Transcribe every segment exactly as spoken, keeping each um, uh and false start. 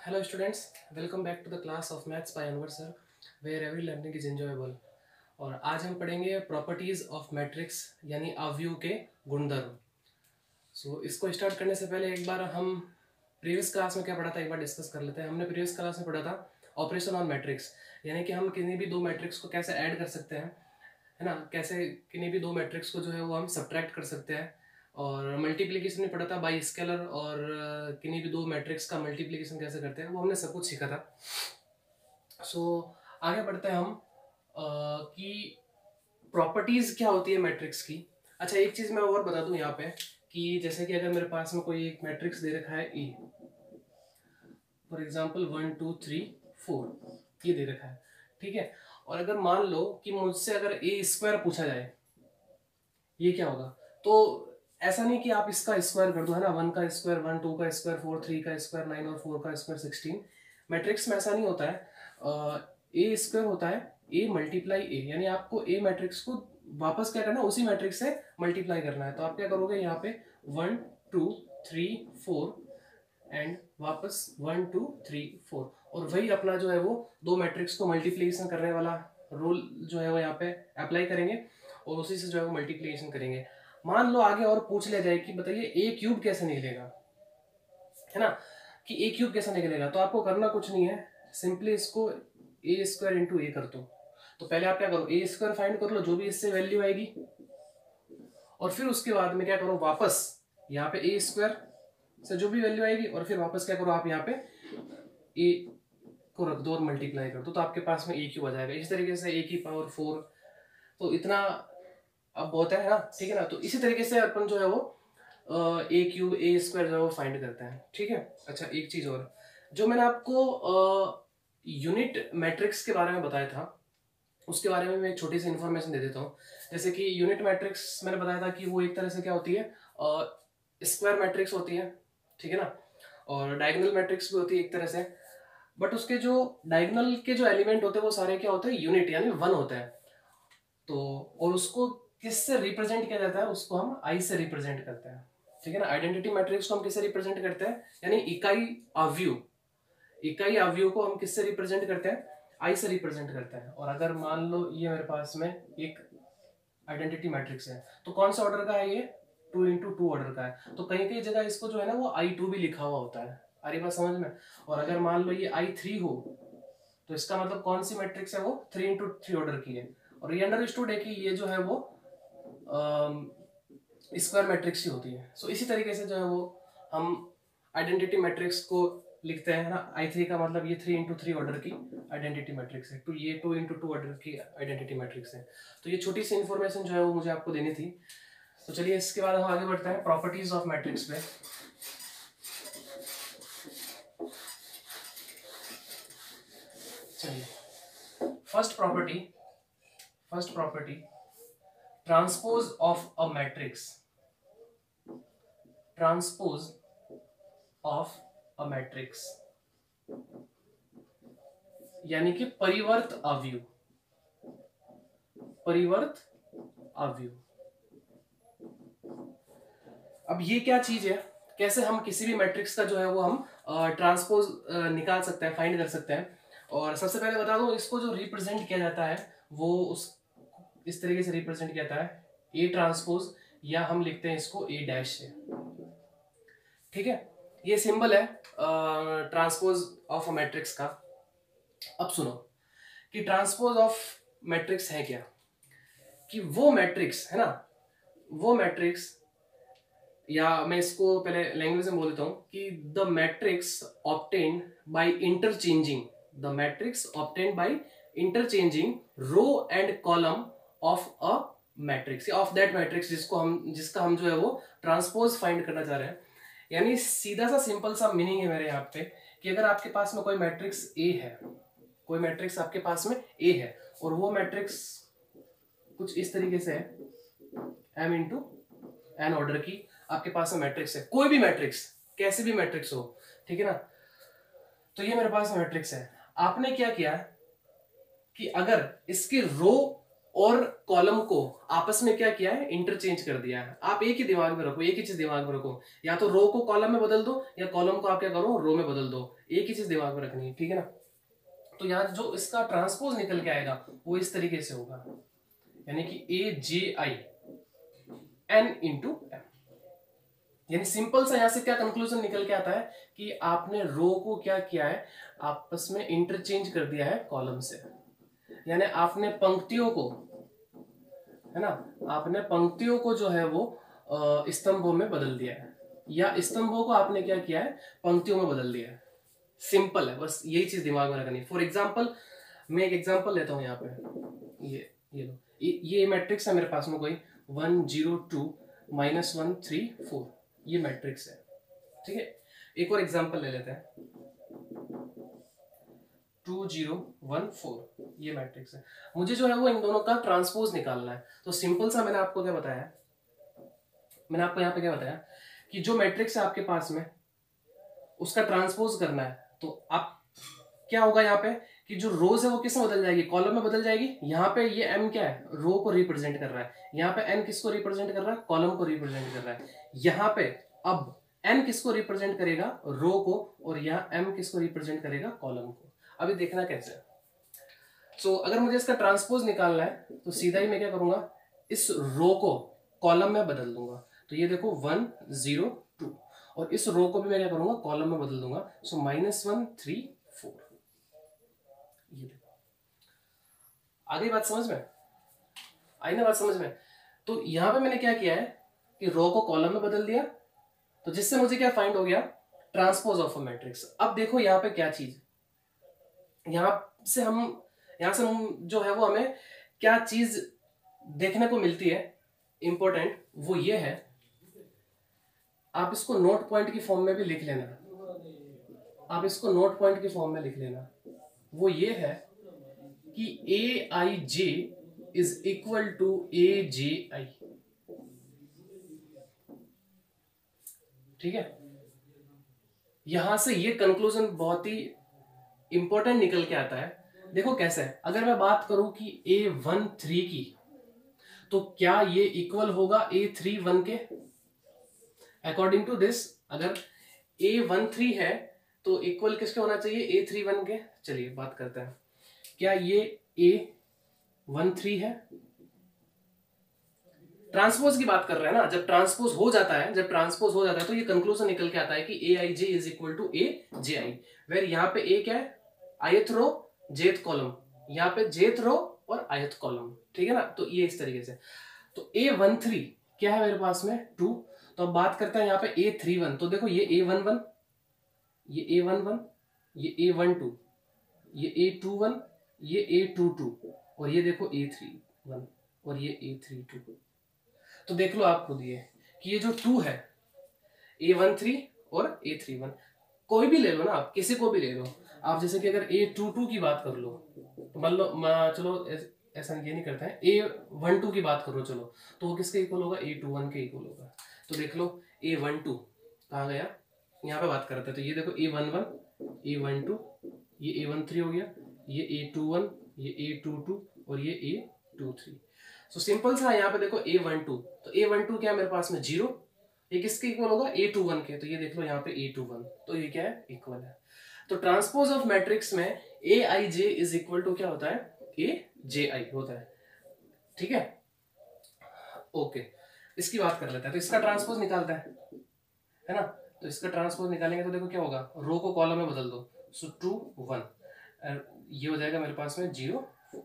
Hello students, welcome back to the class of Maths by Anwar sir, where every learning is enjoyable. और आज हम पढ़ेंगे properties of matrix यानी अवयव के गुणधर्म. सो so, इसको स्टार्ट करने से पहले एक बार हम प्रीवियस क्लास में क्या पढ़ा था एक बार डिस्कस कर लेते हैं. हमने प्रीवियस क्लास में पढ़ा था ऑपरेशन ऑन मैट्रिक्स, यानी कि हम किसी भी दो मैट्रिक्स को कैसे ऐड कर सकते हैं, है ना, कैसे किन्हीं भी दो मैट्रिक्स को जो है वो हम सब्ट्रैक्ट कर सकते हैं. और मल्टीप्लिकेशन में पढ़ा था बाई स्केलर, और किन्हीं भी दो मैट्रिक्स का मल्टीप्लिकेशन कैसे करते हैं वो हमने सब कुछ सीखा था. सो so, आगे बढ़ते हैं हम आ, कि प्रॉपर्टीज क्या होती है मैट्रिक्स की. अच्छा, एक चीज मैं और बता दूं यहाँ पे कि जैसे कि अगर मेरे पास में कोई एक मैट्रिक्स दे रखा है A, for example one two three four, ये दे रखा है, ठीक है. और अगर मान लो कि मुझसे अगर ए स्क्वायर पूछा जाए, ये क्या होगा, तो ऐसा नहीं कि आप इसका स्क्वायर कर दो, है ना, वन का स्क्वायर वन, टू का स्क्वायर फोर, थ्री का स्क्वायर नाइन और फोर का स्क्वायर सिक्सटीन. मैट्रिक्स में ऐसा नहीं होता है. ए स्क्वायर होता है ए मल्टीप्लाई ए, यानी आपको ए मैट्रिक्स को वापस क्या करना है, उसी मैट्रिक्स से मल्टीप्लाई करना है. तो आप क्या करोगे, यहाँ पे one two three four and वापस वन टू थ्री फोर, और वही अपना जो है वो दो मैट्रिक्स को मल्टीप्लिकेशन करने वाला रूल जो है वो यहाँ पे अप्लाई करेंगे और उसी से जो है वो मल्टीप्लिकेशन करेंगे. मान लो आगे और पूछ लिया जाए कि बताइए ए क्यूब कैसे निकलेगा, है ना, कि ए क्यूब कैसे निकलेगा, तो आपको करना कुछ नहीं है, सिंपली इसको ए स्क्वायर इंटू ए कर दो. तो पहले आप क्या करो, ए स्क्वायर फाइंड कर लो, जो भी इससे वैल्यू आएगी, और फिर उसके बाद में क्या करो, वापस यहाँ पे ए स्क्वायर से जो भी वैल्यू आएगी, और फिर वापस क्या करो, आप यहाँ पे ए को रख दो और मल्टीप्लाई कर दो, तो आपके पास में ए क्यूब आ जाएगा. इस तरीके से ए की पावर फोर, तो इतना अब बहुत है ना, ठीक है ना. तो इसी तरीके से अपन जो है वो ए क्यूब ए स्क्वायर जो है वो फाइंड करते हैं, ठीक है. अच्छा, एक चीज और, जो मैंने आपको यूनिट मैट्रिक्स के बारे में बताया था, उसके बारे में मैं एक छोटी सी इन्फॉर्मेशन दे देता हूँ. जैसे कि यूनिट मैट्रिक्स मैंने बताया था कि वो एक तरह से क्या होती है, स्क्वायर मैट्रिक्स होती है, ठीक है ना, और डायगोनल मैट्रिक्स भी होती है एक तरह से. बट उसके जो डायगोनल के जो एलिमेंट होते हैं वो सारे क्या होते हैं, यूनिट यानी वन होते हैं. तो और उसको किससे रिप्रेजेंट किया जाता है, उसको हम आई से रिप्रेजेंट करते हैं, ठीक है ना. आइडेंटिटी मैट्रिक्स को हम किससे रिप्रेजेंट करते हैं, यानी इकाई अवयव, इकाई अवयव को हम किससे रिप्रेजेंट करते हैं, आई से रिप्रेजेंट करते हैं. और अगर मान लो ये मेरे पास में एक आइडेंटिटी मैट्रिक्स है, तो कौन सा ऑर्डर का है ये, टू इंटू टू ऑर्डर का है. तो कहीं कहीं जगह इसको जो है ना वो आई टू भी लिखा हुआ होता है, अरे बात समझ में. और अगर मान लो ये आई थ्री हो, तो इसका मतलब कौन सी मैट्रिक्स है, वो थ्री इंटू थ्री ऑर्डर की है. और ये अंडरस्टूड है कि ये जो है वो स्क्वायर मैट्रिक्स ही होती है. सो so, इसी तरीके से जो है वो हम आइडेंटिटी मैट्रिक्स को लिखते हैं ना. आई थ्री का मतलब ये थ्री इंटू थ्री ऑर्डर की आइडेंटिटी मैट्रिक्स है, तो ये टू इंटू टू ऑर्डर की आइडेंटिटी मैट्रिक्स है. तो ये छोटी सी इन्फॉर्मेशन जो है वो मुझे आपको देनी थी. तो चलिए इसके बाद हम आगे बढ़ते हैं प्रॉपर्टीज ऑफ मैट्रिक्स पे. चलिए, first property first property transpose of a matrix, transpose of a matrix यानी कि परिवर्त अवयव, परिवर्त अवयव. अब ये क्या चीज है, कैसे हम किसी भी मैट्रिक्स का जो है वो हम ट्रांसपोज निकाल सकते हैं, फाइंड कर सकते हैं. और सबसे पहले बता दूं, इसको जो रिप्रेजेंट किया जाता है वो उस इस तरीके से रिप्रेजेंट किया जाता है, ए ट्रांसपोज, या हम लिखते हैं इसको ए डैश से, ठीक है. ये सिंबल है ट्रांसपोज ऑफ अ मैट्रिक्स का. अब सुनो कि ट्रांसपोज ऑफ मैट्रिक्स है क्या, कि वो मैट्रिक्स है ना, वो मैट्रिक्स, या मैं इसको पहले लैंग्वेज में बोल देता हूं कि the matrix obtained by interchanging, the matrix obtained by interchanging row and column of a matrix, of that matrix जिसको हम जिसका हम जो है वो ट्रांसपोज फाइंड करना चाह रहे हैं. यानी सीधा सा सिंपल सा मीनिंग है मेरे यहाँ पे कि अगर आपके पास में कोई मैट्रिक्स ए है, कोई मैट्रिक्स आपके पास में ए है, और वो मैट्रिक्स कुछ इस तरीके से है, एम इंटू एन ऑर्डर की आपके पास में मैट्रिक्स है, कोई भी मैट्रिक्स, कैसे भी मैट्रिक्स हो, ठीक है ना. तो ये मेरे पास मैट्रिक्स है. आपने क्या किया कि अगर इसकी रो और कॉलम को आपस में क्या किया है, इंटरचेंज कर दिया है। आप एक ही दिमाग में रखो, एक ही चीज दिमाग में रखो, या तो रो को कॉलम में बदल दो या कॉलम को आप क्या करो, रो में बदल दो, एक ही चीज दिमाग में रखनी है, ठीक है ना। तो यहाँ जो इसका ट्रांसपोज निकल के आएगा वो इस तरीके से होगा, यानी कि A J I N into M. यानी सिंपल सा यहां से क्या कंक्लूजन निकल के आता है कि आपने रो को क्या किया है, आपस में इंटरचेंज कर दिया है कॉलम से, यानी आपने पंक्तियों को, है ना, आपने पंक्तियों को जो है वो स्तंभों में बदल दिया है, या स्तंभों को आपने क्या किया है, पंक्तियों में बदल दिया है। सिंपल है, बस यही चीज दिमाग में रखनी। फॉर एग्जाम्पल मैं एक एग्जाम्पल लेता हूं यहाँ पे, ये ये लो, ये, ये मैट्रिक्स है मेरे पास में कोई one zero two minus one three four, ये मैट्रिक्स है, ठीक है। एक और एग्जाम्पल ले लेते हैं, टू जीरो वन फोर, ये मैट्रिक्स है। मुझे जो है वो इन दोनों का ट्रांसपोज निकालना है। तो सिंपल सा मैंने आपको क्या बताया, मैंने आपको यहाँ पे क्या बताया कि जो मैट्रिक्स है आपके पास में उसका ट्रांसपोज करना है। तो आप क्या होगा यहाँ पे कि जो रोज है वो किस में बदल जाएगी, कॉलम में बदल जाएगी। यहाँ पे ये एम क्या है, रो को रिप्रेजेंट कर रहा है, यहाँ पे एन किसको रिप्रेजेंट कर रहा है, कॉलम को रिप्रेजेंट कर रहा है। यहाँ पे अब एन किसको रिप्रेजेंट करेगा, रो को, और यहाँ एम किसको रिप्रेजेंट करेगा, कॉलम को। अभी देखना कैसे। सो so, अगर मुझे इसका ट्रांसपोज निकालना है तो सीधा ही मैं क्या करूंगा, इस रो को कॉलम में बदल दूंगा। तो ये देखो वन जीरो टू, और इस रो को भी मैं क्या करूंगा, कॉलम में बदल दूंगा। So minus one three four, ये देखो आ गई बात समझ में, आई ना बात समझ में। तो यहां पे मैंने क्या किया है कि रो को कॉलम में बदल दिया, तो जिससे मुझे क्या फाइंड हो गया, ट्रांसपोज ऑफ अ मैट्रिक्स। अब देखो यहाँ पे क्या चीज, यहां से हम यहां से हम जो है वो हमें क्या चीज देखने को मिलती है इंपॉर्टेंट, वो ये है, आप इसको नोट पॉइंट की फॉर्म में भी लिख लेना, आप इसको नोट पॉइंट की फॉर्म में लिख लेना। वो ये है कि A I J is equal to A J I, ठीक है। यहां से ये कंक्लूजन बहुत ही इंपॉर्टेंट निकल के आता है। देखो कैसे है, अगर मैं बात करूं कि ए वन थ्री की, तो क्या ये इक्वल होगा ए थ्री वन के। अकॉर्डिंग टू दिस अगर ए वन थ्री है तो इक्वल किसके होना चाहिए, ए थ्री वन के। चलिए बात करते हैं, क्या ये ए वन थ्री है। ट्रांसपोज की बात कर रहे हैं ना, जब ट्रांसपोज हो जाता है, जब ट्रांसपोज हो जाता है तो ये कंक्लूजन निकल के आता है कि A I J is equal to A J I, where यहाँ पे ए क्या है, आयत रो जेथ कॉलम, यहाँ पे जेथ रो और आयत कॉलम, ठीक है ना। तो ये इस तरीके से, तो ए वन थ्री क्या है मेरे पास में, टू। तो अब बात करते हैं यहाँ पे ए थ्री वन, तो देखो ये ए वन वन, ये ए वन वन, ये ए वन टू, ये ए टू वन, ये ए टू टू, और ये देखो ए थ्री वन और ये ए थ्री टू। तो देख लो आप खुद ये कि ये जो टू है, ए वन थ्री और ए थ्री वन, कोई भी ले लो ना आप, किसी को भी ले लो आप। जैसे कि अगर ए टू टू की बात कर लो, तो मान लो, चलो ऐसा ये नहीं करते हैं, ए वन टू की बात करो चलो, तो वो किसके इक्वल होगा, ए टू वन के इक्वल होगा। तो देख लो ए वन टू कहाँ गया, यहाँ पे बात करते हैं। तो ये देखो A one one, A one two, ये ए वन थ्री हो गया, ये ए टू वन, ये ए टू टू, और ये A two three. So simple सा यहाँ पे देखो ए वन टू, तो ए वन टू क्या है मेरे पास में, जीरो। ये किसके इक्वल होगा, ए टू वन के। तो ये देख लो यहाँ पे ए टू वन, तो ये क्या है, इक्वल है। तो ट्रांसपोज ऑफ मैट्रिक्स में A I J is equal to क्या होता है, ए जे आई होता है, ठीक है। ओके, इसकी बात कर लेते हैं। तो इसका ट्रांसपोज निकालता है, है ना। तो इसका ट्रांसपोज निकालेंगे तो देखो क्या होगा, रो को कॉलम में बदल दो, सो टू वन, ये हो जाएगा मेरे पास में जीरो।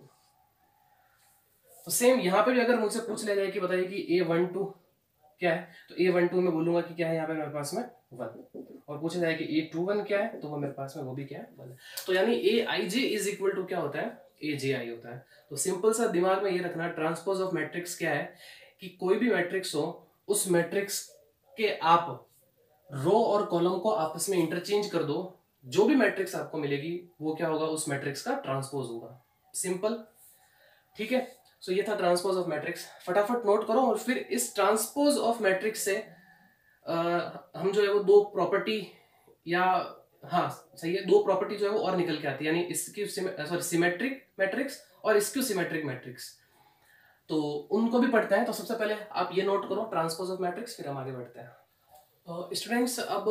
तो सेम यहाँ पे भी अगर मुझसे पूछ लिया जाए कि बताइए कि ए वन टू क्या है, तो ए वन टू में बोलूंगा कि क्या है यहाँ पे मेरे पास में वन, और पूछा जाए कि ए टू वन क्या है, तो वो मेरे पास में वो भी क्या है, वन है। तो यानी A I J is equal to क्या होता है, ए जे आई होता है। तो सिंपल सा दिमाग में ये रखना, ट्रांसपोज ऑफ मैट्रिक्स क्या है कि कोई भी मैट्रिक्स हो, उस मैट्रिक्स के आप रो और कॉलम को आपस में इंटरचेंज कर दो, जो भी मैट्रिक्स आपको मिलेगी वो क्या होगा, उस मैट्रिक्स का ट्रांसपोज होगा। सिंपल, ठीक है। सो so, ये था ट्रांसपोज ऑफ मैट्रिक्स। फटाफट नोट करो, और फिर इस ट्रांसपोज ऑफ मैट्रिक्स से आ, हम जो है वो दो प्रॉपर्टी, या हाँ सही है, दो प्रॉपर्टी जो है वो और निकल के आती है, यानी इसकी सॉरी सिमेट्रिक मैट्रिक्स और इसक्यू सिमेट्रिक मैट्रिक्स। तो उनको भी पढ़ते हैं। तो सबसे पहले आप ये नोट करो ट्रांसपोज ऑफ मैट्रिक्स, फिर हम आगे बढ़ते हैं। स्टूडेंट्स अब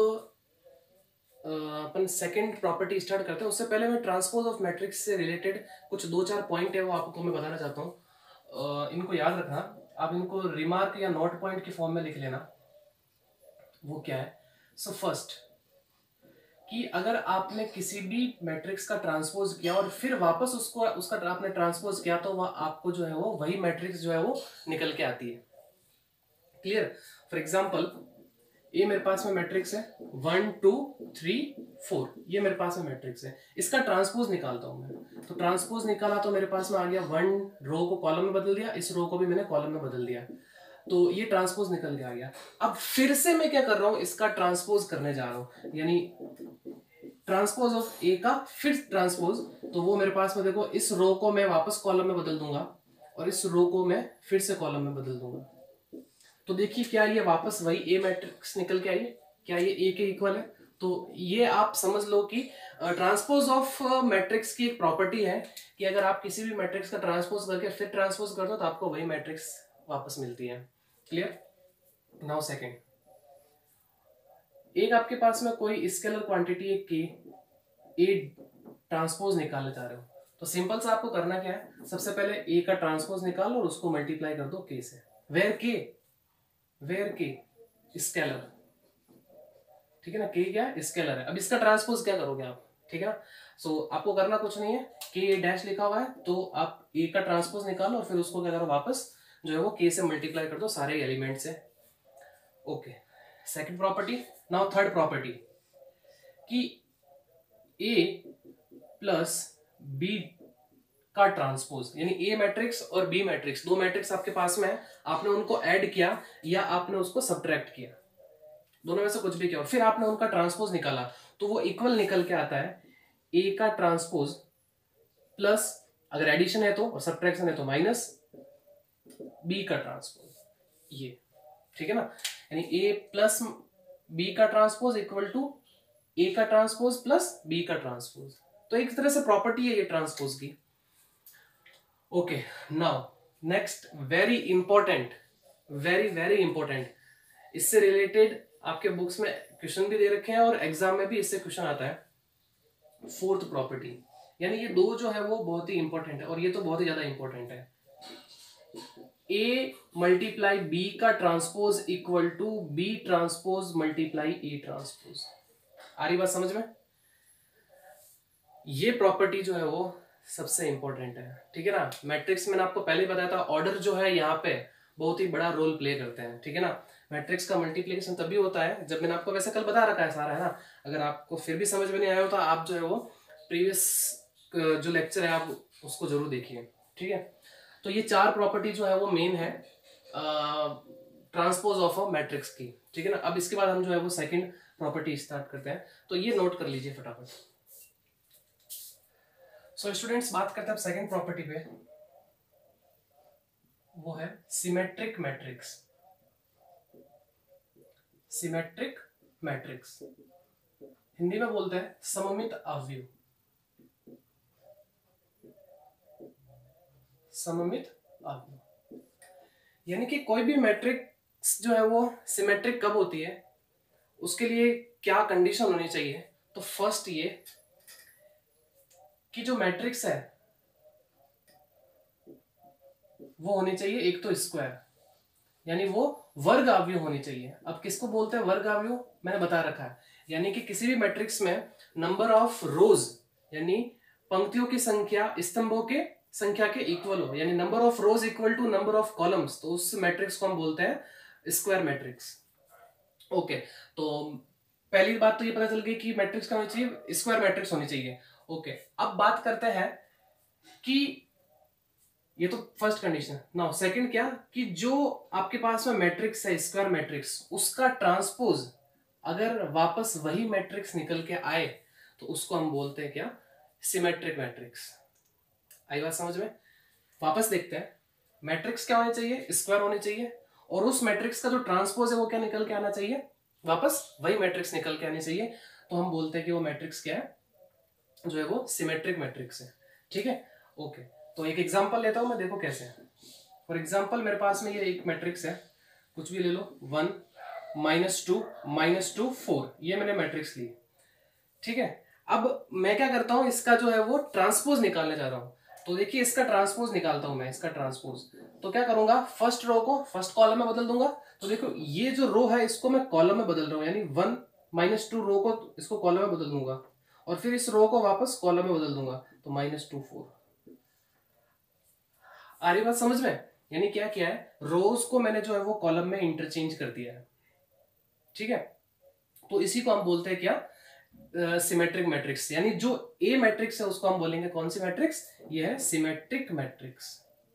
अपन सेकंड प्रॉपर्टी स्टार्ट करते हैं। उससे पहले मैं ट्रांसपोज ऑफ मैट्रिक्स से रिलेटेड कुछ दो चार पॉइंट है वो आपको मैं बताना चाहता हूँ। इनको याद रखना, आप इनको रिमार्क या नोट पॉइंट के फॉर्म में लिख लेना। वो क्या है? सो so फर्स्ट कि अगर आपने किसी भी मैट्रिक्स का ट्रांसपोज किया और फिर वापस उसको उसका आपने ट्रांसपोज किया तो वह आपको जो है वो वही मैट्रिक्स जो है वो निकल के आती है। क्लियर? फॉर एग्जांपल ये मेरे पास में मैट्रिक्स है वन टू थ्री फोर, ये मेरे पास में मैट्रिक्स है। इसका ट्रांसपोज निकालता हूं मैं, तो ट्रांसपोज निकाला तो मेरे पास में आ गया वन रो को कॉलम में बदल दिया, इस रो को भी मैंने कॉलम में बदल दिया, तो ये ट्रांसपोज निकल के आ गया। अब फिर से मैं क्या कर रहा हूं, इसका ट्रांसपोज करने जा रहा हूं, यानी ट्रांसपोज ऑफ ए का फिर ट्रांसपोज। तो वो मेरे पास में देखो, इस रो को मैं वापस कॉलम में बदल दूंगा और इस रो को मैं फिर से कॉलम में बदल दूंगा। तो देखिए क्या ये वापस वही ए मैट्रिक्स निकल के आई है, क्या ये ए के इक्वल है? तो ये आप समझ लो कि ट्रांसपोज ऑफ मैट्रिक्स की एक प्रॉपर्टी है कि अगर आप किसी भी मैट्रिक्स का ट्रांसपोज करके फिर ट्रांसपोज कर दो तो आपको वही मैट्रिक्स वापस मिलती है। क्लियर? नाउ सेकंड, एक आपके पास में कोई स्केलर क्वांटिटी है के, ए ट्रांसपोज निकालना चाह रहे हो, तो सिंपल सा आपको करना क्या है, सबसे पहले ए का ट्रांसपोज निकालो और उसको मल्टीप्लाई कर दो के से। वेयर के, वेयर के स्केलर, ठीक है ना, के क्या स्केलर है। अब इसका ट्रांसपोज क्या करोगे आप, ठीक है ना। सो so, आपको करना कुछ नहीं है, के डैश लिखा हुआ है तो आप ए का ट्रांसपोज निकालो और फिर उसको क्या करो, वापस जो है वो के से मल्टीप्लाई कर दो सारे एलिमेंट से। Okay, second property. Now third property कि ए प्लस बी का ट्रांसपोज, यानी ए मैट्रिक्स और बी मैट्रिक्स, दो मैट्रिक्स आपके पास में है, आपने उनको ऐड किया या आपने उसको सब्ट्रैक्ट किया, दोनों में से कुछ भी किया और फिर आपने उनका ट्रांसपोज निकाला, तो वो इक्वल निकल के आता है ए का ट्रांसपोज प्लस, अगर एडिशन है तो, और सब्ट्रैक्शन है तो माइनस बी का ट्रांसपोज, ये ठीक है ना। यानी ए प्लस बी का ट्रांसपोज इक्वल टू ए का ट्रांसपोज प्लस बी का ट्रांसपोज। तो एक तरह से प्रॉपर्टी है ये ट्रांसपोज की। Okay, now next very important, very very important, इससे रिलेटेड आपके बुक्स में क्वेश्चन भी दे रखे हैं और एग्जाम में भी इससे क्वेश्चन आता है, फोर्थ प्रॉपर्टी। यानी ये दो जो है वो बहुत ही इंपॉर्टेंट है और ये तो बहुत ही ज्यादा इंपॉर्टेंट है। ए मल्टीप्लाई बी का transpose equal to B transpose multiply A transpose. आ रही बात समझ में? ये प्रॉपर्टी जो है वो सबसे इंपॉर्टेंट है, ठीक है ना। मैट्रिक्स मैंने आपको पहले बताया था, ऑर्डर जो है यहाँ पे बहुत ही बड़ा रोल प्ले करते हैं, ठीक है ना। मैट्रिक्स का मल्टीप्लिकेशन तभी होता है जब, मैंने आपको वैसे कल बता रखा है सारा, है ना। अगर आपको फिर भी समझ में नहीं आया हो तो आप जो है वो प्रीवियस जो लेक्चर है आप उसको जरूर देखिए, ठीक है। तो ये चार प्रॉपर्टी जो है वो मेन है ट्रांसपोज ऑफ अ मैट्रिक्स की, ठीक है ना। अब इसके बाद हम जो है वो सेकंड प्रॉपर्टी स्टार्ट करते हैं, तो ये नोट कर लीजिए फटाफट। सो so, स्टूडेंट्स बात करते हैं अब सेकंड प्रॉपर्टी पे, वो है symmetric matrix. Symmetric matrix Hindi में बोलते हैं सममित अवयव, सममित अवयव। यानी कि कोई भी मैट्रिक्स जो है वो सिमेट्रिक कब होती है, उसके लिए क्या कंडीशन होनी चाहिए। तो फर्स्ट ये कि जो मैट्रिक्स है वो होनी चाहिए एक तो स्क्वायर, यानी वो वर्ग अवयव होनी चाहिए। अब किसको बोलते हैं वर्ग अवयव, मैंने बता रखा है। यानी कि किसी भी मैट्रिक्स में नंबर ऑफ रोज, यानी पंक्तियों की संख्या स्तंभों के संख्या के इक्वल हो, यानी number of rows equal to number of columns, तो उस मैट्रिक्स को हम बोलते हैं स्क्वायर मैट्रिक्स। ओके, तो पहली बात तो ये पता चल गई कि मैट्रिक्स का होनी चाहिए, स्क्वायर मैट्रिक्स होनी चाहिए। ओके, अब बात करते हैं कि ये तो फर्स्ट कंडीशन। नाउ सेकंड क्या, कि जो आपके पास में मैट्रिक्स है स्क्वायर मैट्रिक्स, उसका ट्रांसपोज अगर वापस वही मैट्रिक्स निकल के आए तो उसको हम बोलते हैं क्या, सिमेट्रिक मैट्रिक्स। आई बात समझ में? वापस देखते हैं, मैट्रिक्स क्या होनी चाहिए, स्क्वायर होनी चाहिए, और उस मैट्रिक्स का जो ट्रांसपोज है वो क्या निकल के आना चाहिए, वापस वही मैट्रिक्स निकल के आनी चाहिए। तो हम बोलते हैं कि वो मैट्रिक्स क्या है, जो है वो सिमेट्रिक मैट्रिक्स है, ठीक है। ओके, तो एक एग्जांपल लेता हूं मैं, देखो कैसे है। फॉर एग्जाम्पल मेरे पास में ये एक मैट्रिक्स है, कुछ भी ले लो, one minus two minus two four, ये मैंने मैट्रिक्स ली, ठीक है। अब मैं क्या करता हूं, इसका जो है वो ट्रांसपोज निकालने जा रहा हूं। तो देखिए इसका ट्रांसपोज निकालता हूं मैं, इसका ट्रांसपोज। तो क्या करूंगा, फर्स्ट रो को फर्स्ट कॉलम में बदल दूंगा। तो देखो ये जो रो है इसको मैं कॉलम में बदल रहा हूं, यानी वन माइनस टू रो को इसको कॉलम में बदल दूंगा, और फिर इस रो को वापस कॉलम में बदल दूंगा, तो माइनस टू फोर। आ रही बात समझ में? यानी क्या किया है, रोज को मैंने जो है वो कॉलम में इंटरचेंज कर दिया है, ठीक है। तो इसी को हम बोलते हैं क्या, सिमेट्रिक uh, मैट्रिक्स। यानी जो ए मैट्रिक्स है उसको हम बोलेंगे कौन सी मैट्रिक्स, ये है symmetric matrix,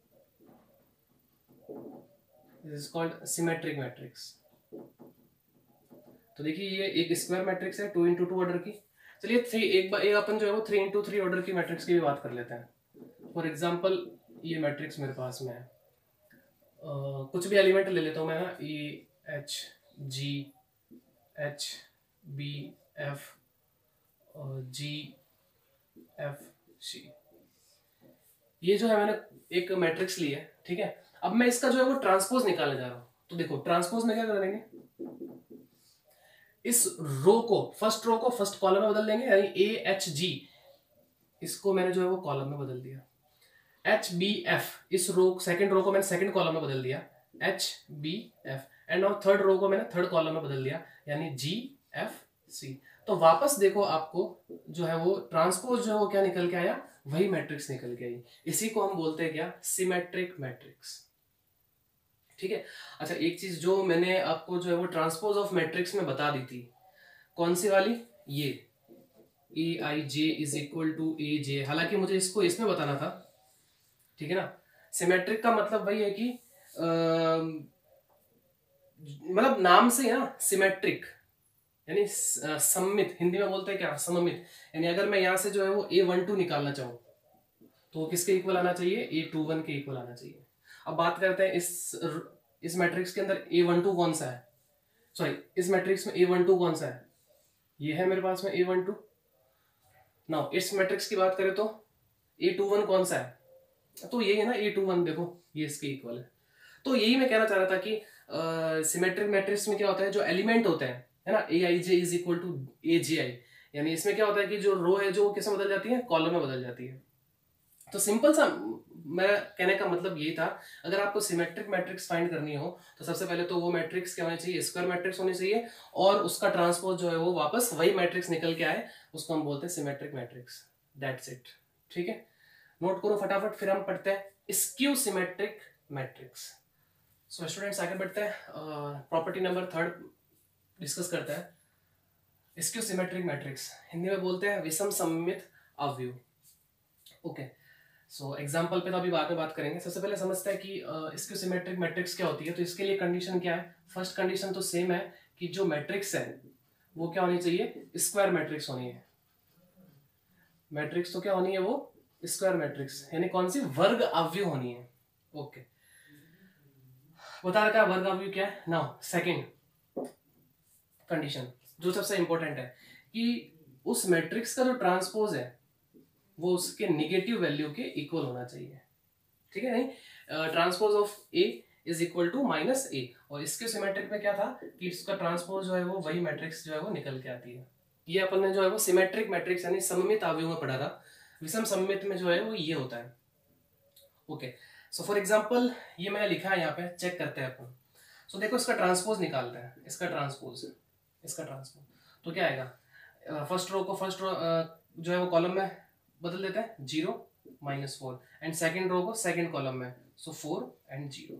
this is called symmetric matrix. तो देखिए ये एक स्क्वायर मैट्रिक्स है, टू इंटू टू ऑर्डर की। चलिए थ्री एक बार एक अपन जो है वो थ्री इंटू थ्री ऑर्डर की मैट्रिक्स की भी बात कर लेते हैं। फॉर एग्जाम्पल ये मैट्रिक्स मेरे पास में है, uh, कुछ भी एलिमेंट ले लेता हूं मैं, E H G H B F G F C, ये जो है मैंने एक मैट्रिक्स ली है, ठीक है। अब मैं इसका जो है वो ट्रांसपोज निकालने जा रहा हूं। तो देखो ट्रांसपोज में क्या करेंगे, इस रो को फर्स्ट रो को फर्स्ट कॉलम में बदल देंगे, यानी ए एच जी, इसको मैंने जो है वो कॉलम में बदल दिया। एच बी एफ, इस रो सेकंड रो को मैंने सेकंड कॉलम में बदल दिया, H B F. And now third row को मैंने थर्ड कॉलम में बदल दिया, यानी जी एफ सी। तो वापस देखो आपको जो है वो ट्रांसपोज जो है वो क्या निकल के आया, वही मैट्रिक्स निकल के आई। इसी को हम बोलते हैं क्या, सिमेट्रिक मैट्रिक्स, ठीक है। अच्छा एक चीज जो मैंने आपको जो है वो ट्रांसपोज ऑफ मैट्रिक्स में बता दी थी, कौन सी वाली, ये A I J is equal to A J. हालांकि मुझे इसको इसमें बताना था, ठीक है ना। सिमेट्रिक का मतलब वही है कि मतलब नाम से ना सिमेट्रिक, यानी सममित, हिंदी में बोलते हैं क्या, सममित। यानी अगर मैं यहां से जो है वो ए वन टू निकालना चाहूं तो किसके इक्वल आना चाहिए, ए टू वन के इक्वल आना चाहिए। अब बात करते हैं इस इस मैट्रिक्स के अंदर ए वन टू कौन सा है, सॉरी इस मैट्रिक्स में ए वन टू कौन सा है, ये है मेरे पास में ए वन टू। नाउ इस मैट्रिक्स की बात करें तो ए टू वन कौन सा है, तो यही है ना ए टू वन, देखो ये इसके इक्वल है। तो यही मैं कहना चाह रहा था कि सिमेट्रिक मैट्रिक्स में क्या होता है, जो एलिमेंट होते हैं है ना, A I J is equal to A J I, यानी इसमें क्या होता है कि जो रो है जो किसमें बदल जाती है, कॉलम में बदल जाती है। तो सिंपल सा मेरा कहने का मतलब यही था, अगर आपको सिमेट्रिक मैट्रिक्स फाइंड करनी हो तो सबसे पहले तो वो मैट्रिक्स क्या होनी चाहिए, स्क्वायर मैट्रिक्स होनी चाहिए, और उसका ट्रांसपोज जो है वो वापस वही मैट्रिक्स निकल के आए, उसको हम बोलते हैं सिमेट्रिक मैट्रिक्स, दैट्स इट, ठीक है। नोट करो फटाफट, फिर हम पढ़ते हैं skew symmetric matrix. So students आगे बढ़ते हैं, प्रॉपर्टी नंबर थर्ड डिस्कस करते हैं, स्क्यू सिमेट्रिक मैट्रिक्स, हिंदी में बोलते हैं विषम सममित अवयव। ओके, सो एग्जांपल पे तो अभी बाद में बात करेंगे। सबसे पहले समझते हैं कि स्क्यू सिमेट्रिक मैट्रिक्स क्या होती है। तो इसके लिए कंडीशन क्या है, फर्स्ट कंडीशन तो सेम है कि जो मैट्रिक्स है वो क्या होनी चाहिए, स्क्वायर मैट्रिक्स होनी है। मैट्रिक्स तो क्या होनी है, वो स्क्वायर मैट्रिक्स, यानी कौन सी, वर्ग अवयव होनी है। ओके, बता रखा है वर्ग अवयव क्या है। नाउ सेकंड कंडीशन जो सबसे इंपॉर्टेंट है कि उस मैट्रिक्स का जो ट्रांसपोज है वो उसके निगेटिव वैल्यू के इक्वल होना चाहिए, ठीक है। नहीं, transpose of A is equal to minus A, और इसके सिमेट्रिक में क्या था कि इसका ट्रांसपोज जो है वो वही मैट्रिक्स जो है वो निकल के आती है। ये अपन ने जो है वो सिमेट्रिक मैट्रिक्स यानी सममित अवयव में पढ़ा था। विषम सममित में जो है वो ये होता है। ओके, सो फॉर एग्जांपल ये मैंने लिखा है यहाँ पे, चेक करते हैं अपन। सो so, देखो इसका ट्रांसपोज निकालते हैं, इसका ट्रांसपोज इसका ट्रांसपोज तो क्या आएगा, फर्स्ट रो को फर्स्ट रो जो है वो कॉलम में बदल देते हैं, zero minus four, and second row को सेकेंड कॉलम में, सो फोर एंड जीरो।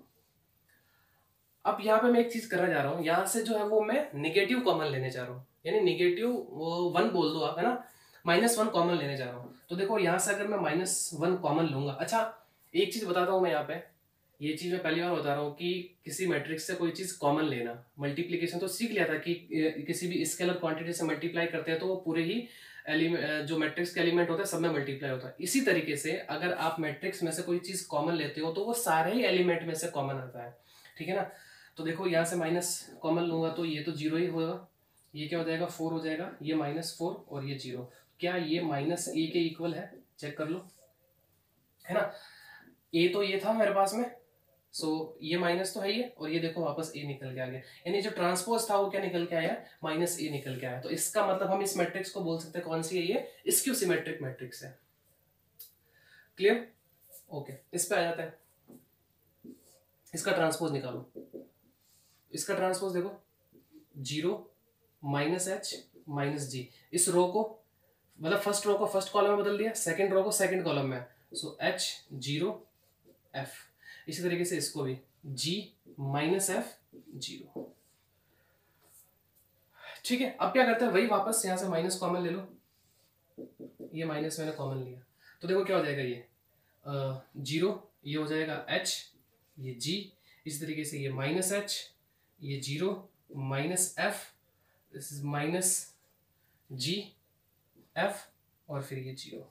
अब यहाँ पे मैं एक चीज करने जा रहा हूँ, यहाँ से जो है वो मैं निगेटिव कॉमन लेने जा रहा हूँ, यानी निगेटिव वो वन बोल दो आप, है ना, माइनस वन कॉमन लेने जा रहा हूँ। तो देखो यहाँ से अगर मैं माइनस वन कॉमन लूंगा, अच्छा एक चीज बताता हूँ मैं यहाँ पे, ये चीज मैं पहली बार बता रहा हूँ कि किसी मैट्रिक्स से कोई चीज कॉमन लेना, मल्टीप्लीकेशन तो सीख लिया था कि किसी भी स्केलर क्वांटिटी से मल्टीप्लाई करते हैं तो वो पूरे ही एलिमेंट जो मैट्रिक्स के एलिमेंट होता है सब में मल्टीप्लाई होता है। इसी तरीके से अगर आप मैट्रिक्स में से कोई चीज कॉमन लेते हो तो वो सारे ही एलिमेंट में से कॉमन आता है, ठीक है ना। तो देखो यहाँ से माइनस कॉमन लूंगा तो ये तो जीरो ही होगा, ये क्या हो जाएगा, फोर हो जाएगा, ये माइनस फोर और ये जीरो, क्या ये माइनस ए के इक्वल है, चेक कर लो, है ना। ए तो ये था मेरे पास में, सो so, ये माइनस तो है ही है, और ये देखो वापस ए निकल के आ गया, यानी जो ट्रांसपोज था वो क्या निकल के आया, माइनस ए निकल के आया। तो इसका मतलब हम इस मैट्रिक्स को बोल सकते हैं कौन सी है, ये स्क्यू सिमेट्रिक मैट्रिक्स है। क्लियर? ओके, इस पे आ जाता है, इसका ट्रांसपोज निकालो। इसका ट्रांसपोज देखो, zero minus H minus G. इस रो को मतलब फर्स्ट रो को फर्स्ट कॉलम में बदल दिया, सेकंड रो को सेकंड कॉलम में, सो एच जीरो एफ। इसी तरीके से इसको भी जी माइनस एफ जीरो। ठीक है, अब क्या करते हैं, वही वापस यहां से माइनस कॉमन ले लो, ये माइनस मैंने कॉमन लिया, तो देखो क्या हो जाएगा, ये जीरो, ये हो जाएगा एच, ये जी, इसी तरीके से ये माइनस एच, ये zero minus F, this is minus G F, और फिर ये जीरो।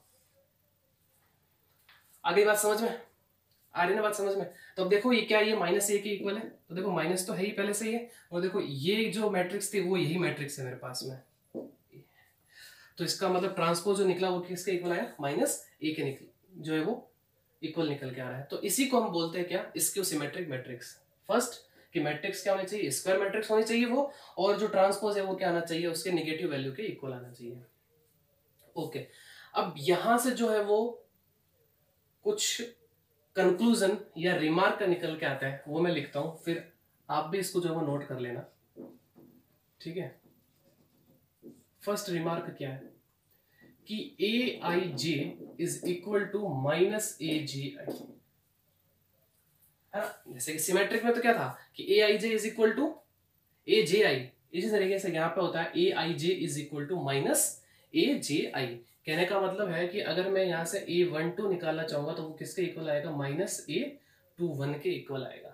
आगे बात समझ में आ रही ना, बात समझ में? तो अब देखो ये क्या, ये माइनस ए के इक्वल है, तो देखो माइनस तो है ही पहले से ही है, और देखो ये जो मैट्रिक्स थी वो यही मैट्रिक्स है मेरे पास में, तो इसका मतलब ट्रांसपोज जो निकला वो किसके इक्वल आया, माइनस ए के निकल जो है वो इक्वल निकल के आ रहा है। तो इसी को हम बोलते हैं क्या, स्क्यू सिमेट्रिक मैट्रिक्स। फर्स्ट कि मैट्रिक्स क्या होनी चाहिए, स्क्वायर मैट्रिक्स होनी चाहिए वो, और जो ट्रांसपोज है वो क्या आना चाहिए, उसके नेगेटिव वैल्यू के इक्वल आना चाहिए। ओके, अब यहां से जो है वो कुछ कंक्लूजन या रिमार्क निकल के आता है, वो मैं लिखता हूं, फिर आप भी इसको जो है वो नोट कर लेना। ठीक है, फर्स्ट रिमार्क क्या है कि A I J is equal to minus A J I, है ना? जैसे कि सिमेट्रिक में तो क्या था कि A I J is equal to A J I, इसी तरीके से यहां पे होता है A I J is equal to minus A J I. कहने का मतलब है कि अगर मैं यहां से ए वन टू निकालना चाहूंगा तो वो किसके इक्वल आएगा, माइनस ए टू वन के इक्वल आएगा।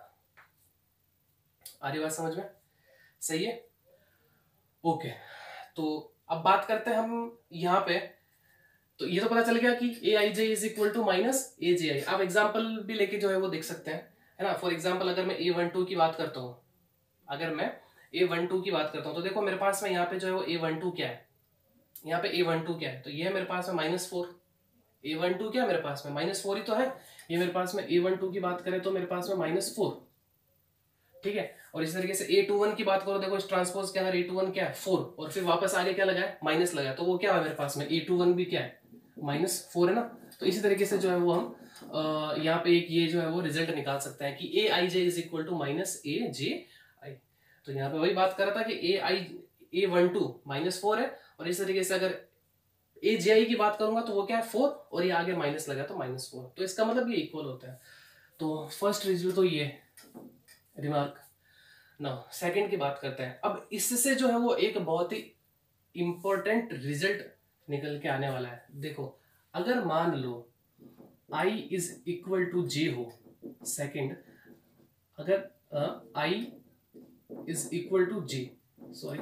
आ रही बात समझ में? सही है, ओके। तो अब बात करते हैं हम यहाँ पे, तो ये तो पता चल गया कि A I J is equal to minus A J I. आप एग्जाम्पल भी लेके जो है वो देख सकते हैं, है ना? फॉर एग्जाम्पल अगर मैं ए वन टू की बात करता हूँ, अगर मैं ए वन टू की बात करता हूँ तो देखो मेरे पास में यहाँ पे जो है वो ए वन टू क्या है, यहाँ पे ए वन टू क्या है, तो ये है मेरे पास में minus four. A one two क्या है मेरे पास में, माइनस फोर ही तो है। ये मेरे पास में ए वन टू की बात करें तो मेरे पास में माइनस फोर, ठीक है। और इस तरीके से ए टू वन की बात करो, देखो इस ट्रांसपोज के अंदर ए टू वन क्या है, फोर, और फिर वापस आगे क्या लगा है, माइनस लगा है, तो वो क्या है मेरे पास में ए टू वन भी क्या है, माइनस फोर है ना। तो इसी तरीके से जो है वो हम यहाँ पे एक ये जो है वो रिजल्ट निकाल सकते हैं कि A I J is equal to minus A J I. तो यहाँ पे वही बात कर रहा था कि A I A one two minus four है, और इस तरीके से अगर ए जे आई की बात करूंगा तो वो क्या है, फोर, और ये आगे माइनस लगा तो माइनस फोर, तो इसका मतलब ये इक्वल होता है। तो फर्स्ट रिजल्ट तो ये रिमार्क ना। सेकंड की बात करते हैं, अब इससे जो है वो एक बहुत ही इंपॉर्टेंट रिजल्ट निकल के आने वाला है। देखो अगर मान लो i is equal to J हो, सेकंड अगर i is equal to J, sorry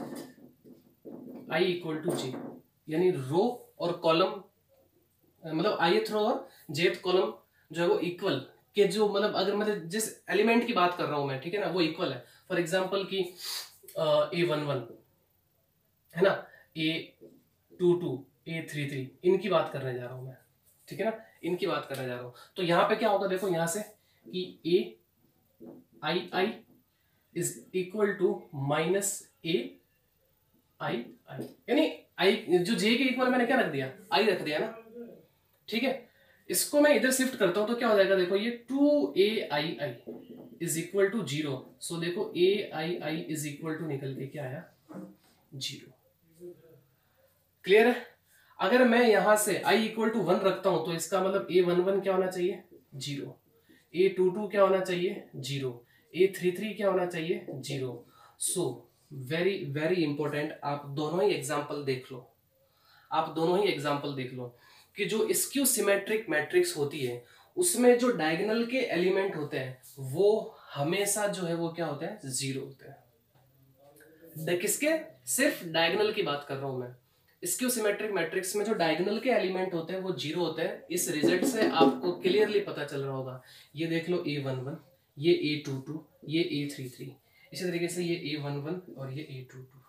i equal to J, यानी रो और कॉलम मतलब ith रो और jth कॉलम जो है वो इक्वल के, जो मतलब अगर मतलब जिस एलिमेंट की बात कर रहा हूं मैं, ठीक है ना, वो इक्वल है। फॉर एग्जांपल की ए वन वन है ना, A two two, A three three, इनकी बात करने जा रहा हूं मैं, ठीक है ना, इनकी बात करने जा रहा हूं। तो यहां पे क्या होगा, देखो यहां से कि A I I is equal to minus A I I, यानी आई जो जे के इक्वल मैंने क्या रख दिया, आई रख दिया ना, ठीक है। इसको मैं इधर शिफ्ट करता हूं तो क्या हो जाएगा, देखो ये two A I I is equal to zero. So देखो A I I is equal to निकल के क्या आया, जीरो। क्लियर है? अगर मैं यहां से i इक्वल टू वन रखता हूं तो इसका मतलब ए वन वन क्या होना चाहिए, जीरो, ए टू टू क्या होना चाहिए, जीरो, ए थ्री थ्री क्या होना चाहिए, zero. So very very important, आप दोनों ही एग्जाम्पल देख लो, आप दोनों ही एग्जाम्पल देख लो कि जो स्क्यू सिमेट्रिक मैट्रिक्स होती है उसमें जो डायगोनल के एलिमेंट होते हैं वो हमेशा जो है वो क्या होते हैं, जीरो होते हैं। किसके, सिर्फ डायगोनल की बात कर रहा हूं मैं। स्क्यू सिमेट्रिक मैट्रिक्स में जो डायगोनल के एलिमेंट होते हैं वो जीरो होते हैं। इस रिजल्ट से आपको क्लियरली पता चल रहा होगा। ये देख लो ए वन वन, ये ए टू टू, ये ए थ्री थ्री, इसी तरीके से ये ए वन वन और ये ए टू टू।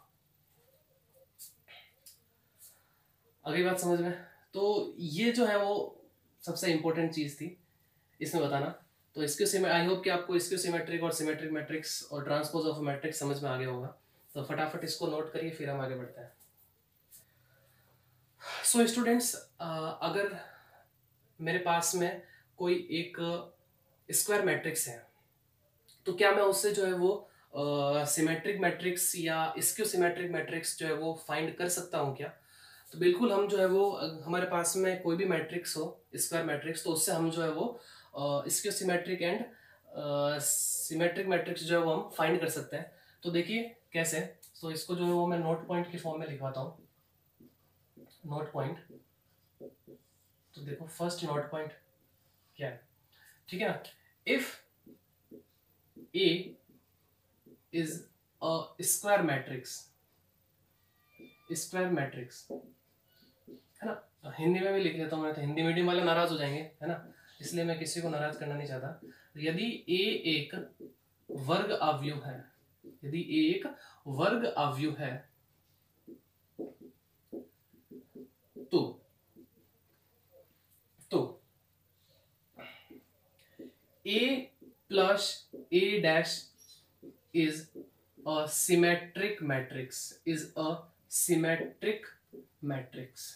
अगली बात समझ में? तो ये जो है वो सबसे इंपॉर्टेंट चीज थी इसमें बताना। तो इसक्यू आई होप कि आपको इसक्यू सिमेट्रिक और सिमेट्रिक मैट्रिक्स और ट्रांसपोज ऑफ मैट्रिक्स समझ में आ गया होगा। तो फटाफट इसको नोट करिए, फिर हम आगे बढ़ते हैं। सो so, स्टूडेंट्स, अगर मेरे पास में कोई एक स्क्वायर मैट्रिक्स है तो क्या मैं उससे जो है वो सिमेट्रिक मैट्रिक्स या स्क्यू सिमेट्रिक मैट्रिक्स जो है वो फाइंड कर सकता हूँ क्या? तो बिल्कुल, हम जो है वो हमारे पास में कोई भी मैट्रिक्स हो स्क्वायर मैट्रिक्स, तो उससे हम जो है वो skew symmetric and symmetric matrix जो है वो हम फाइंड कर सकते हैं। तो देखिए कैसे। तो इसको जो है वो मैं नोट पॉइंट की फॉर्म में लिखवाता हूँ। नोट पॉइंट, तो देखो फर्स्ट नोट पॉइंट क्या है, ठीक है ना। If A is a square matrix, square matrix है ना, हिंदी में भी लिख देता हूँ मैं, तो हिंदी मीडियम वाले नाराज हो जाएंगे है ना, इसलिए मैं किसी को नाराज करना नहीं चाहता। यदि ए एक वर्ग अवयव है, यदि ए एक वर्ग अवयव है तो तो a plus a dash is a symmetric matrix, is a symmetric matrix.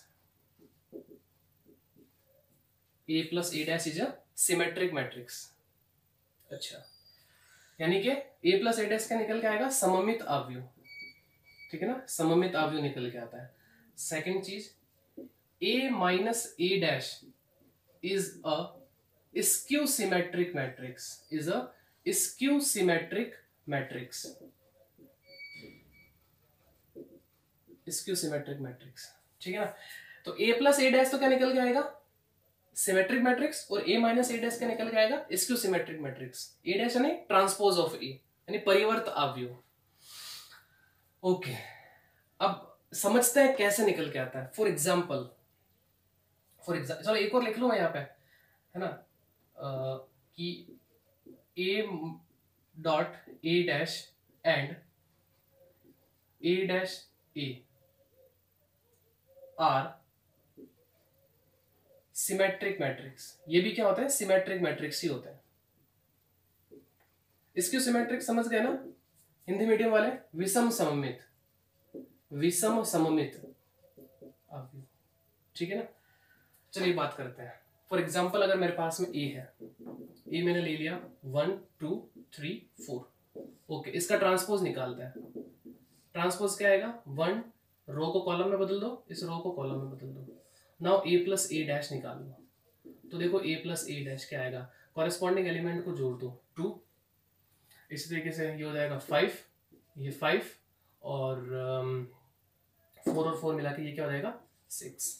a plus a dash is a symmetric matrix. अच्छा, यानी कि a plus a dash क्या निकल के आएगा? सममित अवयव, ठीक है ना, सममित अवयव निकल के आता है। सेकंड चीज, a minus a dash is a skew symmetric matrix, is a skew symmetric matrix, skew symmetric matrix, ठीक है ना। तो a plus a dash तो क्या निकल के आएगा? सिमेट्रिक मैट्रिक्स, और a माइनस a डैश क्या निकल के आएगा? Skew symmetric matrix. a dash यानी ट्रांसपोज ऑफ a, यानी परिवर्त अवयव। ओके, अब समझते हैं कैसे निकल के आता है। फॉर एग्जाम्पल, फॉर एग्जाम्पल चलो एक और लिख लो मैं यहाँ पे, है ना, Uh, कि a dot a dash and a dash a are symmetric matrix. ये भी क्या होता है? सिमेट्रिक मैट्रिक्स ही होता है। इसकी सिमेट्रिक समझ गए ना हिंदी मीडियम वाले? विषम सममित, विषम सममित अवयव, ठीक है ना। चलिए बात करते हैं। फॉर एग्जाम्पल, अगर मेरे पास में ए है, ए मैंने ले लिया one two three four, okay, इसका ट्रांसपोज निकालता है। ट्रांसपोज क्या आएगा? वन, रो को कॉलम में बदल दो, इस रो को कॉलम में बदल दो। Now A plus A dash निकाल लो, तो देखो ए प्लस ए डैश क्या आएगा? कॉरेस्पॉन्डिंग एलिमेंट को जोड़ दो, टू। इसी तरीके से ये हो जाएगा फाइव, ये फाइव, और फोर और फोर मिला के ये क्या हो जाएगा? सिक्स।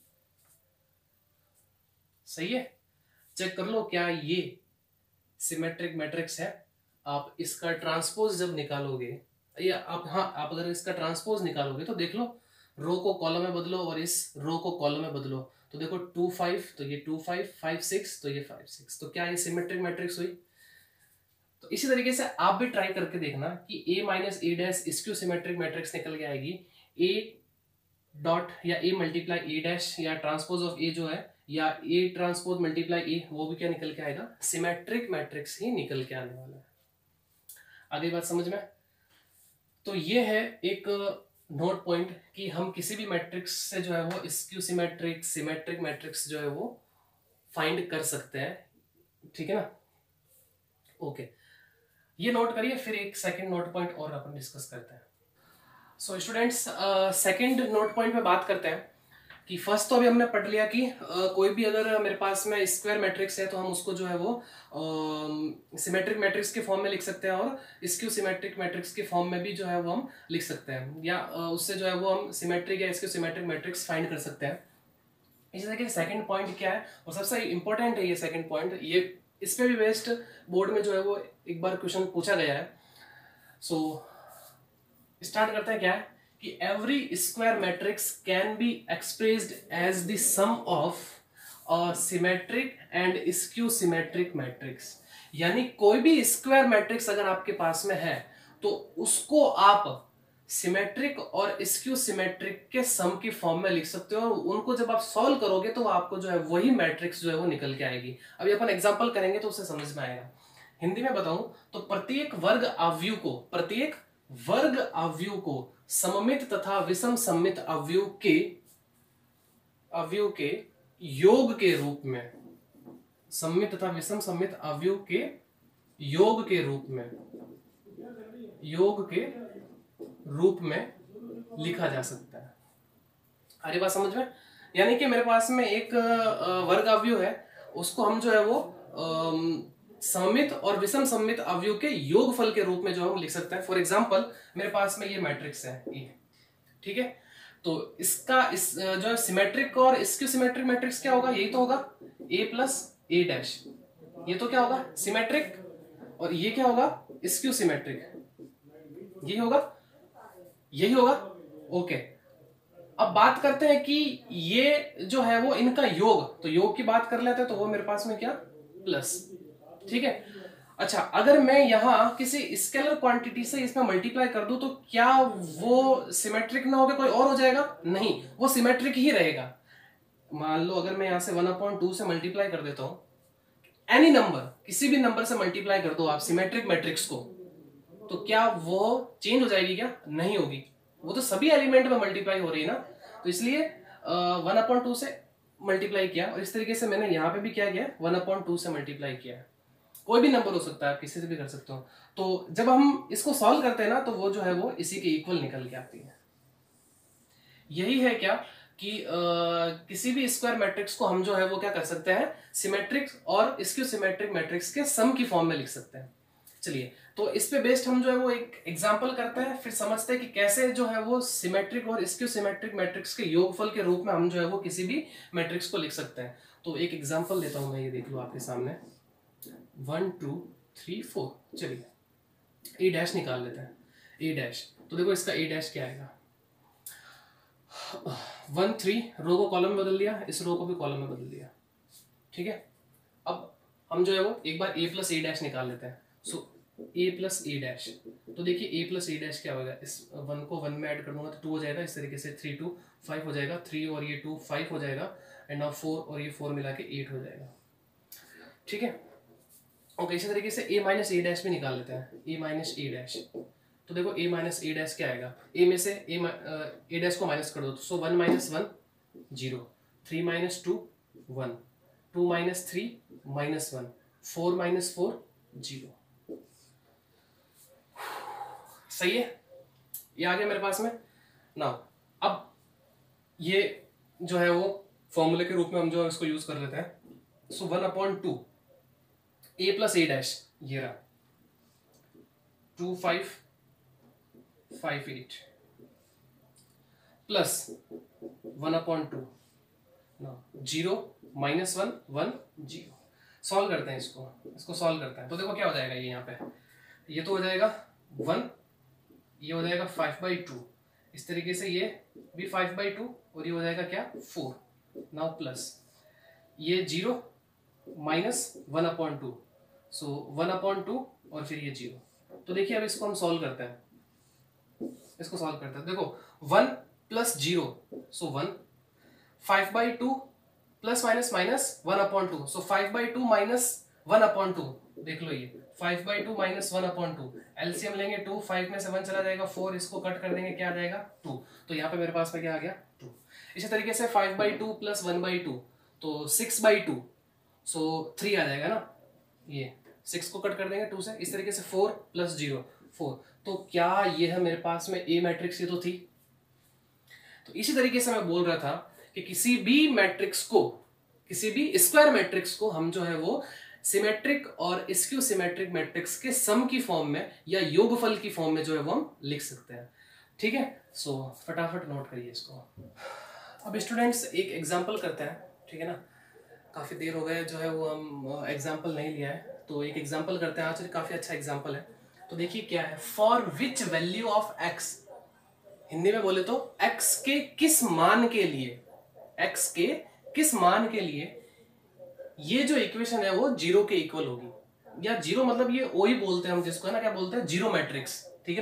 सही है? चेक कर लो क्या ये सिमेट्रिक मैट्रिक्स है। आप इसका ट्रांसपोज जब निकालोगे, या आप हाँ आप अगर इसका ट्रांसपोज निकालोगे तो देख लो, रो को कॉलम में बदलो और इस रो को कॉलम में बदलो, तो देखो टू फाइव तो ये टू फाइव, फाइव सिक्स तो ये फाइव सिक्स, तो क्या ये सिमेट्रिक मैट्रिक्स हुई? तो इसी तरीके से आप भी ट्राई करके देखना कि a minus A dash skew symmetric matrix निकल के आएगी। a डॉट या a मल्टीप्लाई ए डैश या ट्रांसपोज ऑफ a जो है, या a ट्रांसपोज मल्टीप्लाई a, वो भी क्या निकल के आएगा? सिमेट्रिक मैट्रिक्स ही निकल के आने वाला है। आगे बात समझ में? तो ये है एक नोट पॉइंट कि हम किसी भी मैट्रिक्स से जो है वो स्क्यू सिमेट्रिक, सिमेट्रिक मैट्रिक्स जो है वो फाइंड कर सकते हैं, ठीक है ना। ओके, ये नोट करिए, फिर एक सेकंड नोट पॉइंट और अपन डिस्कस करते हैं। So students, second note point पे बात करते हैं कि फर्स्ट तो अभी हमने पढ़ लिया कि uh, कोई भी अगर मेरे पास में स्क्वायर मैट्रिक्स है तो हम उसको जो है वो सिमेट्रिक uh, मैट्रिक्स के फॉर्म में लिख सकते हैं, और स्क्यू सिमेट्रिक मैट्रिक्स के फॉर्म में भी जो है वो हम लिख सकते हैं, या uh, उससे जो है वो हम सिमेट्रिक या स्क्यू सिमेट्रिक मैट्रिक्स फाइंड कर सकते हैं। इसी तरह के सेकंड पॉइंट क्या है, और सबसे इंपॉर्टेंट है ये सेकंड पॉइंट, ये इस पे भी वेस्ट बोर्ड में जो है वो एक बार क्वेश्चन पूछा गया है। सो स्टार्ट करते हैं। क्या है कि every square matrix can be expressed as the sum of a symmetric and skew symmetric matrix. यानी कोई भी स्क्वायर मैट्रिक्स अगर आपके पास में है तो उसको आप सिमेट्रिक और स्क्यू सिमेट्रिक के सम की फॉर्म में लिख सकते हो, और उनको जब आप सॉल्व करोगे तो आपको जो है वही मैट्रिक्स जो है वो निकल के आएगी। अभी अपन एग्जांपल करेंगे तो उससे समझ में आएगा। हिंदी में बताऊं तो प्रत्येक वर्ग अवयव को प्रत्येक वर्ग अवयव को सममित तथा विषम सममित अवयव के अवयव के योग के रूप में सममित तथा विषम सममित अवयव के योग के रूप में योग के रूप में लिखा जा सकता है। अरे बात समझ में? यानी कि मेरे पास में एक वर्ग अवयव है, उसको हम जो है वो सममित और विषम सममित अवयव के योगफल के रूप में जो हम लिख सकते हैं। फॉर एग्जांपल मेरे पास में ये मैट्रिक्स है ये, ठीक है, तो इसका इस जो है सिमेट्रिक और स्क्यू सिमेट्रिक मैट्रिक्स क्या होगा? यही तो होगा ए प्लस ए डैश। ये तो क्या होगा? सिमेट्रिक। और ये क्या होगा? Skew symmetric. यही होगा यही होगा ओके। अब बात करते हैं कि ये जो है वो इनका योग, तो योग की बात कर लेते हैं, तो वो मेरे पास में क्या? प्लस, ठीक है। अच्छा, अगर मैं यहां किसी स्केलर क्वांटिटी से इसमें मल्टीप्लाई कर दूं तो क्या वो सिमेट्रिक ना होकर कोई और हो जाएगा? नहीं, वो सिमेट्रिक ही रहेगा। मान लो अगर मैं यहां से वन अपॉइंट टू से मल्टीप्लाई कर देता हूं, एनी नंबर, किसी भी नंबर से मल्टीप्लाई कर दो आप सिमेट्रिक मैट्रिक्स को, तो क्या वो चेंज हो जाएगी? क्या नहीं होगी, वो तो सभी एलिमेंट में मल्टीप्लाई हो रही है ना। तो इसलिए वन अपॉइंट टू से मल्टीप्लाई किया, और इस तरीके से मैंने यहाँ पे भी क्या किया? वन अपॉइंट टू से मल्टीप्लाई किया। कोई भी नंबर हो सकता है, आप किसी से भी कर सकते हो। तो जब हम इसको सॉल्व करते हैं ना, तो वो जो है वो इसी के इक्वल निकल के आती है। यही है क्या कि आ, किसी भी स्क्वायर मैट्रिक्स को हम जो है वो क्या कर सकते हैं? सिमेट्रिक और स्क्यू सिमेट्रिक मैट्रिक्स के सम की फॉर्म में लिख सकते हैं। चलिए, तो इस पे बेस्ड हम जो है वो एक एग्जांपल करते हैं, फिर समझते हैं कि कैसे जो है वो सिमेट्रिक और स्क्यू सिमेट्रिक मैट्रिक्स के योगफल के रूप में हम जो है वो किसी भी मैट्रिक्स को लिख सकते हैं। तो एक एग्जांपल लेता हूं मैं, ये देख लो आपके सामने, वन टू थ्री फोर। चलिए ए डैश निकाल लेते हैं। ए डैश, तो देखो इसका ए डैश क्या आएगा? वन थ्री, रो को कॉलम में बदल दिया, इस रो को भी कॉलम में बदल दिया, ठीक है। अब हम जो है वो एक बार ए प्लस ए डैश निकाल लेते हैं। सो ए प्लस ए डैश, तो देखिए ए प्लस ए डैश क्या होगा? इस वन को वन में ऐड कर दूंगा तो टू हो जाएगा, इस तरीके से थ्री टू फाइव हो जाएगा, थ्री और ये टू फाइव हो जाएगा, एंड नाउ फोर और ये फोर मिला के एट हो जाएगा, ठीक है। ओके, इसी तरीके से ए माइनस ए डैश भी निकाल लेते हैं। ए माइनस ए डैश, तो देखो ए माइनस ए डैश क्या आएगा? ए में से ए ए डैश को माइनस कर दो, so one minus one zero, three minus two one, two minus three minus one, four minus four zero. सही है, ये आ गया मेरे पास में ना। अब ये जो है वो फॉर्मूले के रूप में हम जो है इसको यूज कर लेते हैं। So one upon two A plus A dash, ये रहा, two five five eight, plus one upon two zero minus one one zero. Solve करते हैं इसको इसको सॉल्व करते हैं, तो देखो क्या हो जाएगा? ये यहाँ पे ये तो हो जाएगा वन, ये हो जाएगा फाइव बाई टू, इस तरीके से ये भी फाइव बाई टू, और ये हो जाएगा क्या? फोर। नाउ प्लस ये zero minus one upon two, so one upon two और फिर ये जीरो। तो देखिए अब इसको हम सॉल्व करते हैं, इसको सॉल्व करते हैं। देखो one plus zero, so one, five by two plus minus minus one upon two, so five by two minus one upon two. देख लो ये five by two minus one upon two, LCM लेंगे two, five में से one चला जाएगा, four, इसको cut कर देंगे, क्या आ जाएगा? टू। तो यहाँ पे मेरे पास में क्या आ गया? टू। इसी तरीके से five by two plus one by two, तो six by two, so three आ जाएगा ना। ये सिक्स को कट कर देंगे टू से, इस तरीके से फोर प्लस जीरो फोर। तो क्या ये है मेरे पास में ए मैट्रिक्स? ये तो थी। तो इसी तरीके से मैं बोल रहा था कि किसी भी मैट्रिक्स को, किसी भी स्क्वायर मैट्रिक्स को हम जो है वो सिमेट्रिक और स्क्यू सिमेट्रिक मैट्रिक्स के सम की फॉर्म में या योगफल की फॉर्म में जो है वो हम लिख सकते हैं, ठीक है। सो फटाफट नोट करिए इसको। अब स्टूडेंट्स एक एग्जांपल करते हैं, ठीक है ना। काफी देर हो गए जो है वो हम एग्जांपल नहीं लिया है, तो एक एग्जांपल करते हैं आज। काफी अच्छा एग्जांपल है, तो देखिए क्या है। For which value of X, Hindi में बोले तो x के किस मान के लिए, x के किस मान के लिए ये जो इक्वेशन है वो जीरो के इक्वल होगी। या जीरो मतलब ये ओ ही बोलते हैं हम जिसको, है ना, क्या बोलते हैं? जीरो मैट्रिक्स, ठीक है ना।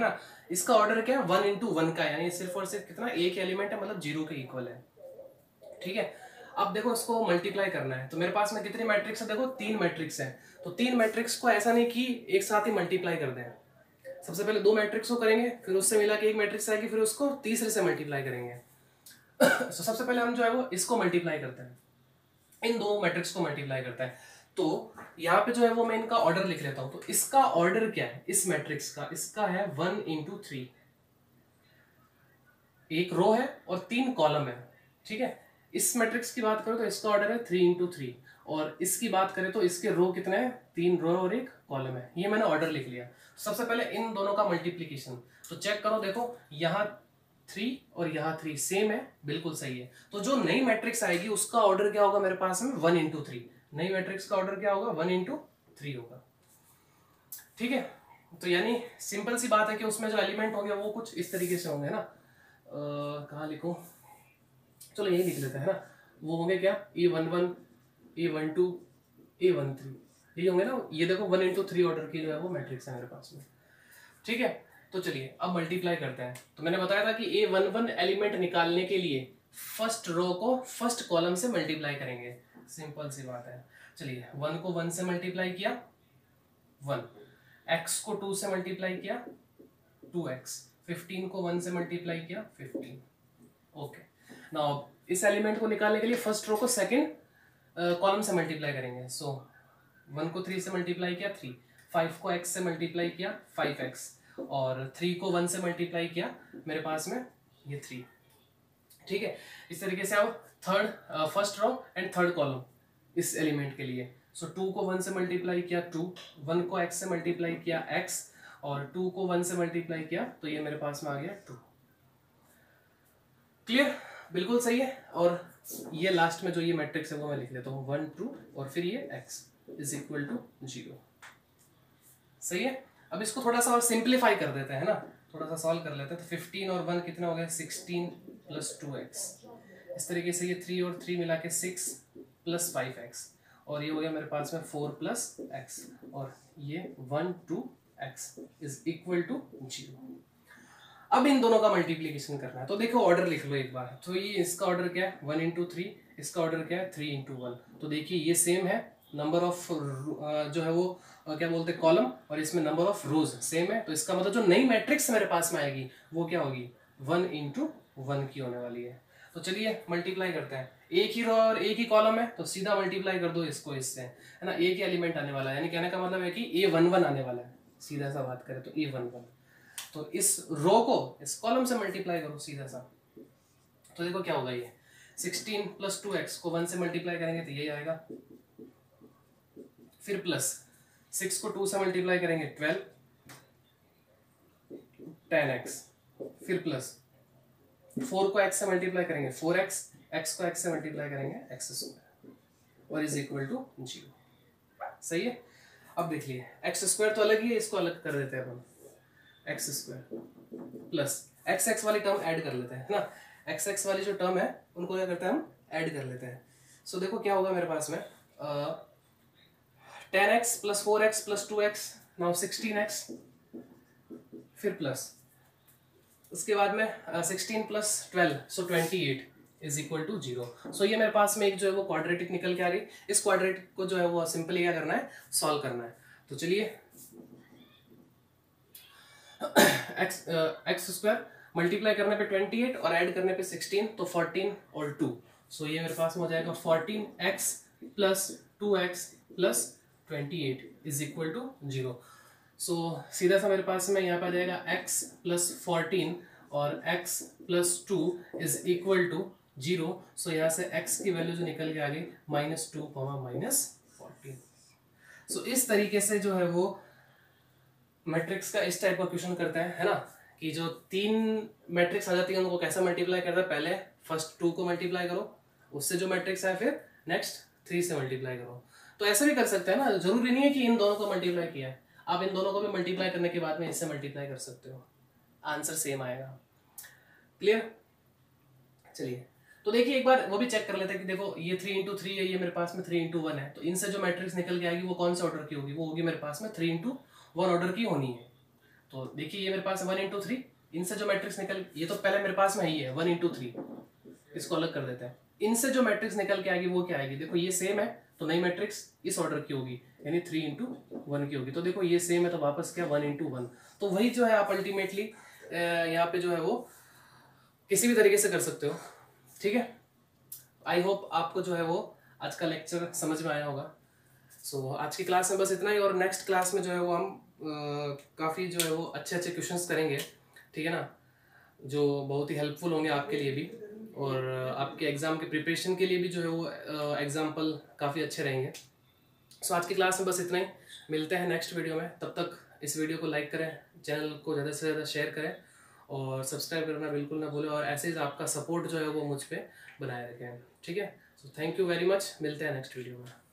इसका ऑर्डर क्या है, वन इंटू वन का, यानी सिर्फ और सिर्फ कितना, एक एलिमेंट है, मतलब जीरो के इक्वल है। ठीक है, अब देखो इसको मल्टीप्लाई करना है, तो मेरे पास में कितनी मैट्रिक्स है, देखो तीन मैट्रिक्स है। तो तीन मैट्रिक्स को ऐसा नहीं कि एक साथ ही मल्टीप्लाई कर दें, सबसे पहले दो मैट्रिक्स को करेंगे, फिर उससे मिला के एक मैट्रिक्स आएगी, फिर उसको तीसरे से मल्टीप्लाई करेंगे। तो सबसे पहले हम जो है वो इसको मल्टीप्लाई करते हैं, इन दो मैट्रिक्स को मल्टीप्लाई करता है। तो यहाँ पे जो है वो मैं इनका ऑर्डर लिख लेता हूं। तो इसका ऑर्डर क्या है इस मैट्रिक्स का, इसका है वन इंटू थ्री, एक रो है और तीन कॉलम है। ठीक है, इस मैट्रिक्स की बात करो तो इसका ऑर्डर है थ्री इंटू थ्री, और इसकी बात करें तो इसके रो कितने हैं, तीन रो और एक कॉलम है। ये मैंने ऑर्डर लिख लिया। सबसे पहले इन दोनों का मल्टीप्लीकेशन, तो चेक करो, देखो यहाँ थ्री और यहाँ थ्री सेम है, बिल्कुल सही है। तो जो नई मैट्रिक्स आएगी उसका ऑर्डर क्या होगा मेरे पास में, वन इंटू थ्री। नई मैट्रिक्स का ऑर्डर क्या होगा, वन इंटू थ्री होगा। ठीक है, तो यानी सिंपल सी बात है कि उसमें जो एलिमेंट होंगे वो कुछ इस तरीके से होंगे ना, कहाँ लिखो, चलो यही लिख लेते हैं ना, वो होंगे क्या, A one one, A one two, A one three, यही होंगे ना। ये देखो वन इंटू थ्री ऑर्डर की जो है वो मैट्रिक्स है मेरे पास में। ठीक है, तो चलिए अब मल्टीप्लाई करते हैं। तो मैंने बताया था कि ए वन वन एलिमेंट निकालने के लिए फर्स्ट रो को फर्स्ट कॉलम से मल्टीप्लाई करेंगे, सिंपल सी बात है। चलिए, वन को वन से मल्टीप्लाई किया, वन, एक्स को टू से मल्टीप्लाई किया, टू एक्स, फिफ्टीन को वन से मल्टीप्लाई किया, फिफ्टीन। ओके, नाउ इस एलिमेंट को निकालने के लिए फर्स्ट रो को सेकंड कॉलम से मल्टीप्लाई करेंगे। सो वन को थ्री से मल्टीप्लाई किया, थ्री, फाइव को एक्स से मल्टीप्लाई किया, फाइव एक्स, और थ्री को वन से मल्टीप्लाई किया, मेरे पास में ये थ्री। ठीक है, इस तरीके से अब third first row and third column इस एलिमेंट के लिए। सो टू को वन से मल्टीप्लाई किया, टू, वन को एक्स से मल्टीप्लाई किया, एक्स, और टू को वन से मल्टीप्लाई किया, तो ये मेरे पास में आ गया टू। क्लियर, बिल्कुल सही है। और ये लास्ट में जो ये मैट्रिक्स है वो मैं लिख लेता हूँ, वन टू, और फिर ये x is equal to zero. सही है, अब इसको थोड़ा सा और सिंप्लीफाई कर देते हैं ना, थोड़ा सा सॉल्व कर लेते हैं। तो फिफ्टीन और वन कितना हो गया, सिक्सटीन प्लस टू एक्स। इस तरीके से ये थ्री और थ्री मिला के सिक्स प्लस फाइव एक्स, और ये हो गया मेरे पास में फोर प्लस एक्स, और ये one two X is equal to zero. अब इन दोनों का मल्टीप्लीकेशन करना है, तो देखो ऑर्डर लिख लो एक बार। तो ये इसका ऑर्डर क्या है, वन इंटू थ्री, इसका ऑर्डर क्या है, थ्री इंटू वन। तो देखिए ये सेम है, नंबर ऑफ जो है वो क्या बोलते हैं कॉलम, और इसमें नंबर ऑफ रोज सेम है। तो इसका मतलब जो नई मैट्रिक्स मेरे पास में आएगी वो क्या होगी, वन इंटू वन की होने वाली है। तो चलिए मल्टीप्लाई करते हैं, एक ही रो और एक ही कॉलम है, तो सीधा मल्टीप्लाई कर दो इसको इससे, है ना। एक ही एलिमेंट आने वाला है, यानी कहने का मतलब है कि ए वन वन आने वाला है, सीधा सा बात करें तो ए वन वन। तो इस रो को इस कॉलम से मल्टीप्लाई करो सीधा सा, तो देखो क्या होगा, ये सिक्सटीन प्लस टू एक्स को वन से मल्टीप्लाई करेंगे तो ये आएगा, फिर प्लस सिक्स को टू से मल्टीप्लाई करेंगे ट्वेल्व, टेन एक्स, फिर प्लस फोर को एक्स से मल्टीप्लाई करेंगे फोर एक्स, एक्स को एक्स से मल्टीप्लाई करेंगे एक्स स्क्वायर, और इज इक्वल टू जीरो। सही है, अब देख लिए एक्स स्क्वायर तो अलग ही है, इसको अलग कर देते हैं अपन, X square plus X X वाली टर्म ऐड कर लेते हैं ना, एक्स एक्स वाली जो टर्म है उनको क्या करते हैं हम ऐड कर लेते हैं। सो so, देखो क्या होगा मेरे पास में, ten X plus four X plus two X, now sixteen X, फिर प्लस उसके बाद में sixteen plus twelve, so twenty eight is equal to zero. So ये मेरे पास में एक जो है वो क्वाड्रेटिक निकल के आ गई। इस क्वाड्रेटिक को जो है वो सिंपली क्या करना है, सॉल्व करना है। तो चलिए एक्स एक्स स्क्वायर मल्टीप्लाई करने पे ट्वेंटी एट और ऐड करने पे सिक्सटीन, तो फोर्टीन और टू, सो ये मेरे पास में हो जाएगा fourteen X plus two X plus twenty eight is equal to zero. So सीधा सा मेरे पास में यहाँ पे आ जाएगा x प्लस फोर्टीन और x plus two is equal to zero. So यहाँ से x की वैल्यू जो निकल के आ गई minus two comma minus fourteen. So इस तरीके से जो है वो मैट्रिक्स का इस टाइप का क्वेश्चन करता है है ना, कि जो तीन मैट्रिक्स आ जाती है उनको कैसे मल्टीप्लाई करता है, पहले फर्स्ट टू को मल्टीप्लाई करो, उससे जो मैट्रिक्स आए फिर नेक्स्ट थ्री से मल्टीप्लाई करो। तो ऐसे भी कर सकते हैं ना, जरूरी नहीं है कि इन दोनों को मल्टीप्लाई किया है, आप इन दोनों को भी मल्टीप्लाई करने के बाद में इससे मल्टीप्लाई कर सकते हो, आंसर सेम आएगा। क्लियर, चलिए तो देखिए एक बार वो भी चेक कर लेते हैं कि देखो ये थ्री इंटू थ्री है, ये मेरे पास में थ्री इंटू वन है, तो इनसे जो मैट्रिक्स निकल के आएगी वो कौन से ऑर्डर की होगी, वो होगी मेरे पास में थ्री इंटू वन ऑर्डर की होनी है। तो देखिए ये मेरे पास वन इंटू थ्री, इनसे जो मैट्रिक्स निकल, ये तो पहले मेरे पास में ही है वन इंटू थ्री, इसको अलग कर देते हैं। इनसे जो मैट्रिक्स निकल के आएगी वो क्या आएगी, देखो ये सेम है तो नई मैट्रिक्स इस ऑर्डर की होगी, यानी थ्री इंटू वन की होगी। तो देखो ये सेम है तो वापस क्या वन इंटू वन। तो वही जो है आप अल्टीमेटली यहाँ पे जो है वो किसी भी तरीके से कर सकते हो, ठीक है। आई होप आपको जो है वो आज का लेक्चर समझ में आया होगा। सो so, आज की क्लास में बस इतना ही, और नेक्स्ट क्लास में जो है वो हम काफ़ी जो है वो अच्छे अच्छे क्वेश्चंस करेंगे, ठीक है ना, जो बहुत ही हेल्पफुल होंगे आपके लिए भी, और आपके एग्ज़ाम के प्रिपरेशन के लिए भी जो है वो एग्जाम्पल काफ़ी अच्छे रहेंगे। सो so, आज की क्लास में बस इतना ही, मिलते हैं नेक्स्ट वीडियो में। तब तक इस वीडियो को लाइक करें, चैनल को ज़्यादा से ज़्यादा शेयर करें और सब्सक्राइब करना बिल्कुल ना भूलें, और ऐसे ही आपका सपोर्ट जो है वो मुझ पर बनाए रखें, ठीक है। So thank you very much, मिलते हैं नेक्स्ट वीडियो में।